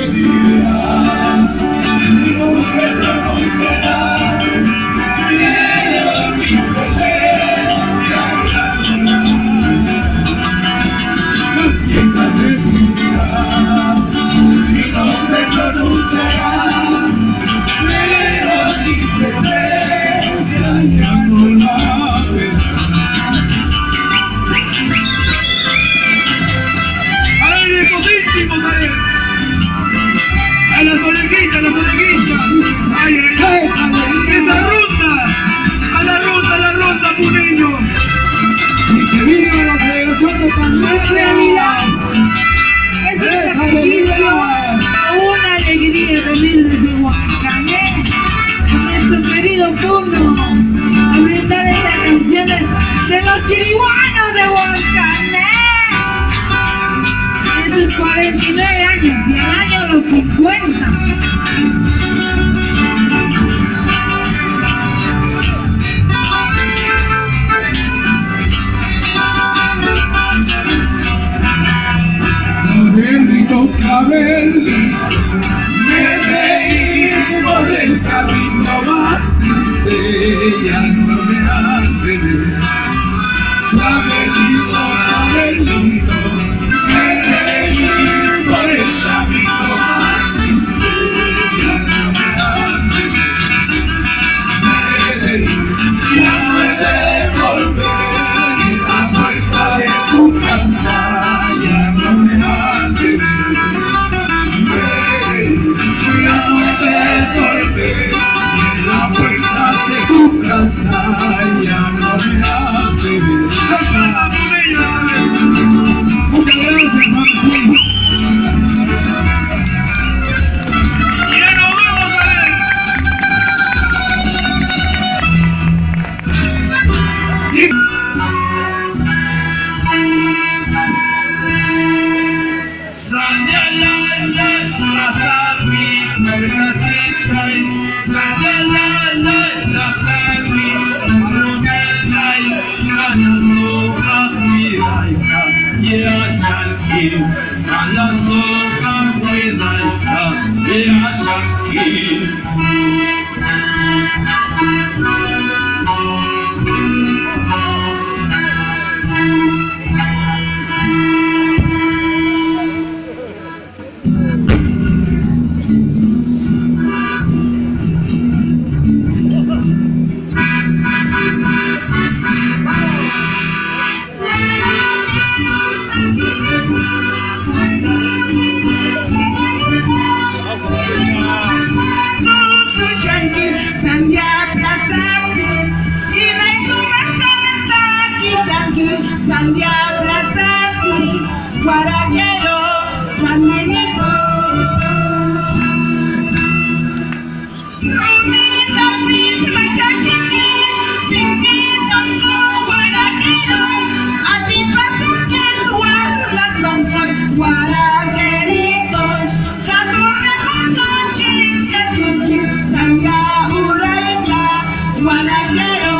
Una alegría venir desde Huancané con nuestro querido pueblo a brindar estas canciones de los chiriguanos de Huancané. En sus 49 años y al año de los 50. Me reí por el camino más triste, ya no me hace ver. Clavelito, clavelito, me reí por el camino más triste, ya no me hace ver. Me reí, ya no he de volver a la puerta de tu casa, ya no me hace ver. Ya no te volver y en la puerta de tu casa ya no me hace ver. Muchas gracias, Martín. Y ya nos vamos a ver. A la soga buena y a Chanquí. Sandia Platati, Guaraguero, San Benito. Romita, Pisma, Chachiquí, Chiquito, Guaraguero, a ti paso que las son guaragueritos, la torre con Sandia Uraica, Guaraguero.